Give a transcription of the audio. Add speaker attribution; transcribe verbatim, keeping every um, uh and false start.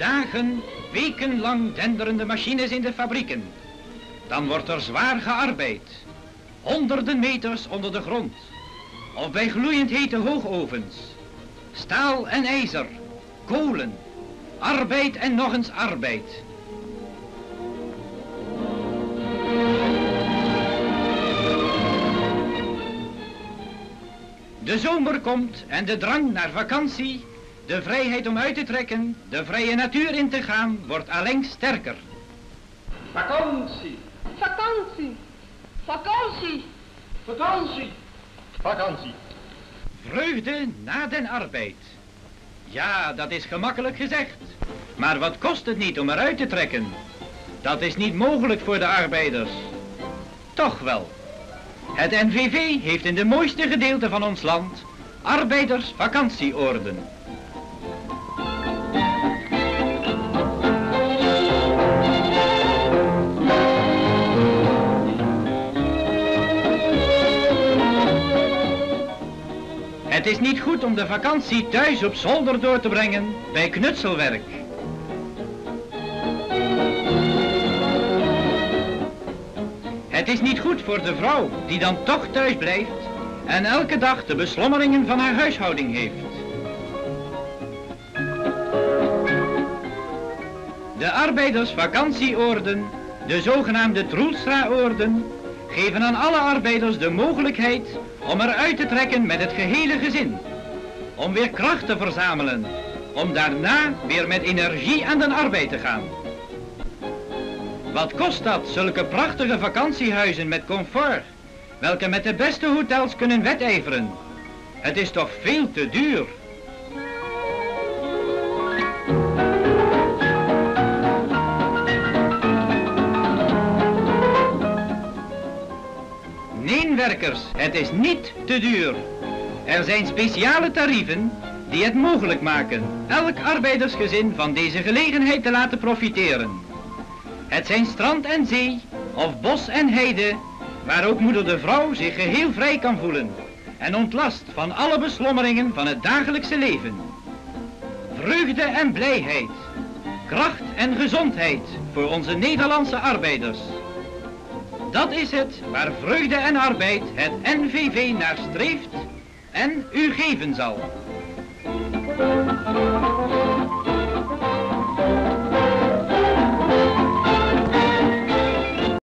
Speaker 1: Dagen, wekenlang denderen de machines in de fabrieken. Dan wordt er zwaar gearbeid. Honderden meters onder de grond. Of bij gloeiend hete hoogovens. Staal en ijzer. Kolen. Arbeid en nog eens arbeid. De zomer komt en de drang naar vakantie, de vrijheid om uit te trekken, de vrije natuur in te gaan, wordt allengs sterker.
Speaker 2: Vakantie.
Speaker 3: Vakantie. Vakantie.
Speaker 2: Vakantie. Vakantie.
Speaker 1: Vreugde na den arbeid. Ja, dat is gemakkelijk gezegd. Maar wat kost het niet om eruit te trekken? Dat is niet mogelijk voor de arbeiders. Toch wel. Het N V V heeft in de mooiste gedeelte van ons land arbeidersvakantieoorden. Het is niet goed om de vakantie thuis op zolder door te brengen bij knutselwerk. Het is niet goed voor de vrouw die dan toch thuis blijft en elke dag de beslommeringen van haar huishouding heeft. De arbeidersvakantieoorden, de zogenaamde Troelstra-oorden, geven aan alle arbeiders de mogelijkheid om eruit te trekken met het gehele gezin. Om weer kracht te verzamelen, om daarna weer met energie aan de arbeid te gaan. Wat kost dat, zulke prachtige vakantiehuizen met comfort, welke met de beste hotels kunnen wedijveren? Het is toch veel te duur. Nee, werkers, het is niet te duur. Er zijn speciale tarieven die het mogelijk maken elk arbeidersgezin van deze gelegenheid te laten profiteren. Het zijn strand en zee, of bos en heide, waar ook moeder de vrouw zich geheel vrij kan voelen en ontlast van alle beslommeringen van het dagelijkse leven. Vreugde en blijheid, kracht en gezondheid voor onze Nederlandse arbeiders. Dat is het waar vreugde en arbeid het N V V naar streeft en u geven zal.